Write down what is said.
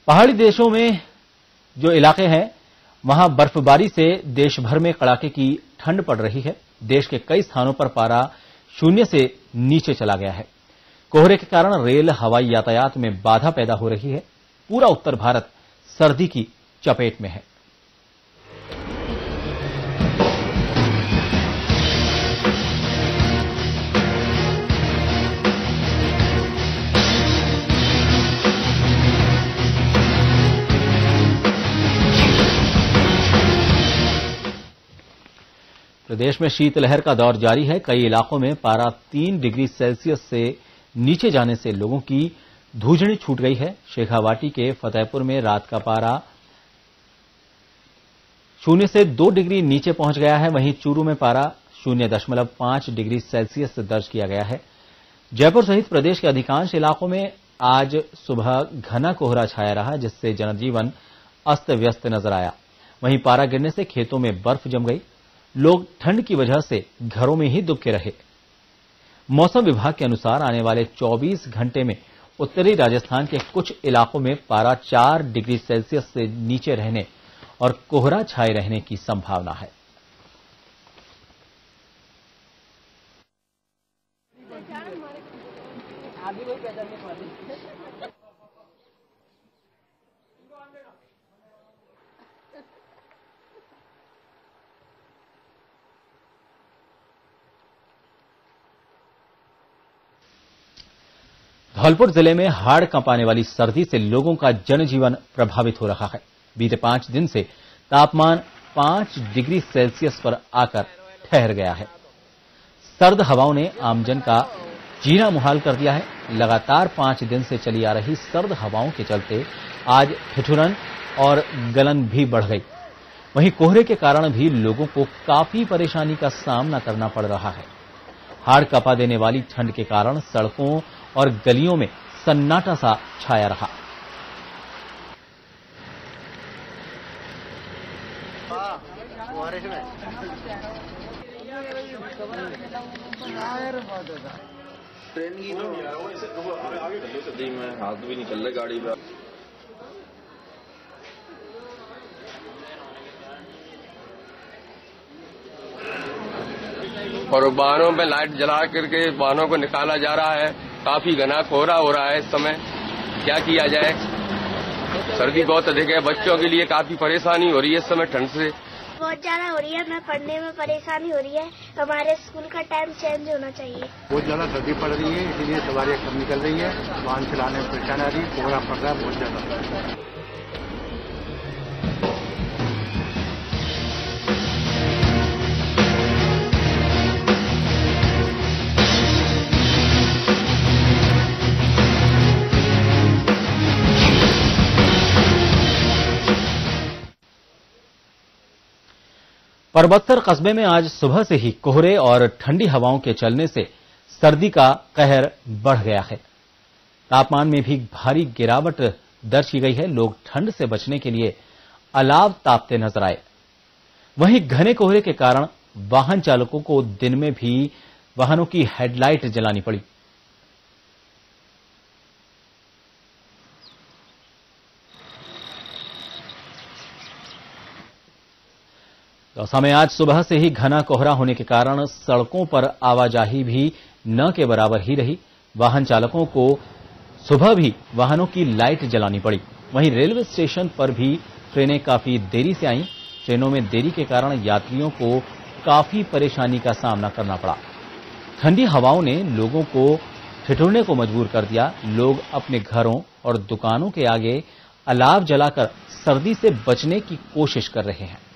पहाड़ी देशों में जो इलाके हैं वहां बर्फबारी से देश भर में कड़ाके की ठंड पड़ रही है। देश के कई स्थानों पर पारा शून्य से नीचे चला गया है। कोहरे के कारण रेल हवाई यातायात में बाधा पैदा हो रही है। पूरा उत्तर भारत सर्दी की चपेट में है। प्रदेश में शीतलहर का दौर जारी है। कई इलाकों में पारा 3 डिग्री सेल्सियस से नीचे जाने से लोगों की धूजनी छूट गई है। शेखावाटी के फतेहपुर में रात का पारा 0 से 2 डिग्री नीचे पहुंच गया है। वहीं चूरू में पारा 0.5 डिग्री सेल्सियस दर्ज किया गया है। जयपुर सहित प्रदेश के अधिकांश इलाकों में आज सुबह घना कोहरा छाया रहा, जिससे जनजीवन अस्त व्यस्त नजर आया। वहीं पारा गिरने से खेतों में बर्फ जम गई। लोग ठंड की वजह से घरों में ही दुबके रहे। मौसम विभाग के अनुसार आने वाले 24 घंटे में उत्तरी राजस्थान के कुछ इलाकों में पारा 4 डिग्री सेल्सियस से नीचे रहने और कोहरा छाए रहने की संभावना है। धौलपुर जिले में हाड़ कांपाने वाली सर्दी से लोगों का जनजीवन प्रभावित हो रहा है। बीते 5 दिन से तापमान 5 डिग्री सेल्सियस पर आकर ठहर गया है। सर्द हवाओं ने आमजन का जीना मुहाल कर दिया है। लगातार 5 दिन से चली आ रही सर्द हवाओं के चलते आज ठिठुरन और गलन भी बढ़ गई। वहीं कोहरे के कारण भी लोगों को काफी परेशानी का सामना करना पड़ रहा है। हाड़ कांपा देने वाली ठंड के कारण सड़कों और गलियों में सन्नाटा सा छाया रहा। ट्रेन की में हाथ भी निकल रहे गाड़ी में। और वाहनों में लाइट जला करके वाहनों को निकाला जा रहा है। काफी घना कोहरा हो रहा है इस समय। क्या किया जाए, सर्दी बहुत अधिक है। बच्चों के लिए काफी परेशानी हो रही है इस समय ठंड से। बहुत ज्यादा हो रही है। मैं पढ़ने में परेशानी हो रही है। हमारे स्कूल का टाइम चेंज होना चाहिए। बहुत ज्यादा सर्दी पड़ रही है, इसीलिए सवारियां कम निकल रही है। वाहन चलाने में परेशानी आ रही है। कोहरा पड़ रहा है बहुत ज्यादा। परबत्तर कस्बे में आज सुबह से ही कोहरे और ठंडी हवाओं के चलने से सर्दी का कहर बढ़ गया है। तापमान में भी भारी गिरावट दर्ज की गई है। लोग ठंड से बचने के लिए अलाव तापते नजर आए। वहीं घने कोहरे के कारण वाहन चालकों को दिन में भी वाहनों की हेडलाइट जलानी पड़ी। दौसा में आज सुबह से ही घना कोहरा होने के कारण सड़कों पर आवाजाही भी न के बराबर ही रही। वाहन चालकों को सुबह भी वाहनों की लाइट जलानी पड़ी। वहीं रेलवे स्टेशन पर भी ट्रेनें काफी देरी से आईं। ट्रेनों में देरी के कारण यात्रियों को काफी परेशानी का सामना करना पड़ा। ठंडी हवाओं ने लोगों को ठिठुरने को मजबूर कर दिया। लोग अपने घरों और दुकानों के आगे अलाव जलाकर सर्दी से बचने की कोशिश कर रहे हैं।